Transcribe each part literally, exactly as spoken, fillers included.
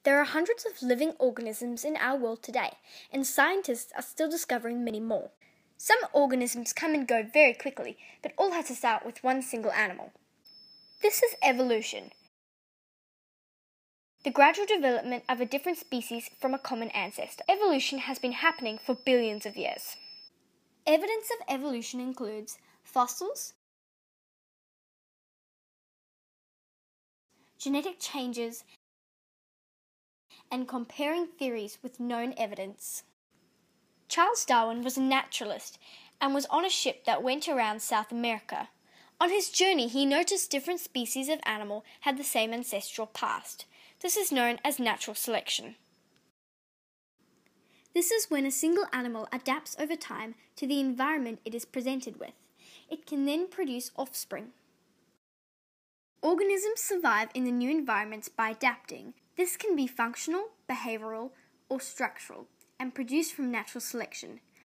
There are hundreds of living organisms in our world today, and scientists are still discovering many more. Some organisms come and go very quickly, but all had to start with one single animal. This is evolution, the gradual development of a different species from a common ancestor. Evolution has been happening for billions of years. Evidence of evolution includes fossils, genetic changes, and comparing theories with known evidence. Charles Darwin was a naturalist and was on a ship that went around South America. On his journey, he noticed different species of animal had the same ancestral past. This is known as natural selection. This is when a single animal adapts over time to the environment it is presented with. It can then produce offspring. Organisms survive in the new environments by adapting. This can be functional, behavioral, or structural, and produced from natural selection.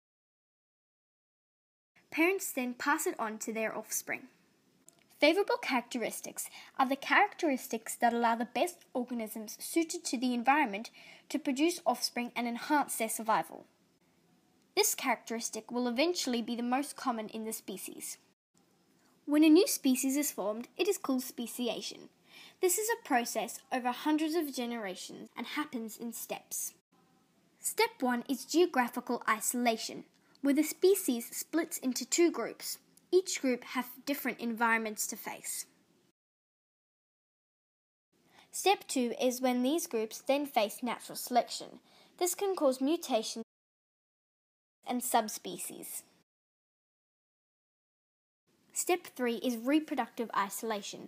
Parents then pass it on to their offspring. Favourable characteristics are the characteristics that allow the best organisms suited to the environment to produce offspring and enhance their survival. This characteristic will eventually be the most common in the species. When a new species is formed, it is called speciation. This is a process over hundreds of generations and happens in steps. Step one is geographical isolation, where the species splits into two groups. Each group have different environments to face. Step two is when these groups then face natural selection. This can cause mutations and subspecies. Step three is reproductive isolation.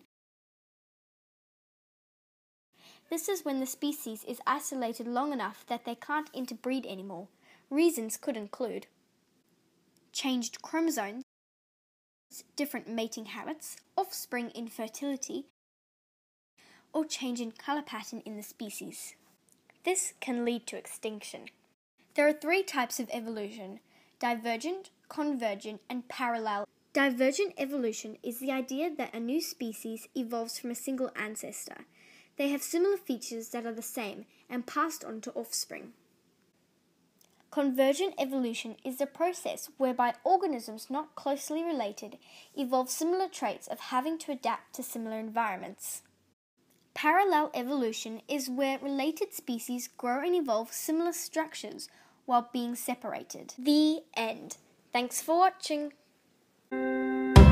This is when the species is isolated long enough that they can't interbreed anymore. Reasons could include changed chromosomes, different mating habits, offspring infertility, or change in colour pattern in the species. This can lead to extinction. There are three types of evolution: divergent, convergent, and parallel. Divergent evolution is the idea that a new species evolves from a single ancestor. They have similar features that are the same and passed on to offspring. Convergent evolution is the process whereby organisms not closely related evolve similar traits of having to adapt to similar environments. Parallel evolution is where related species grow and evolve similar structures while being separated. The end. Thanks for watching.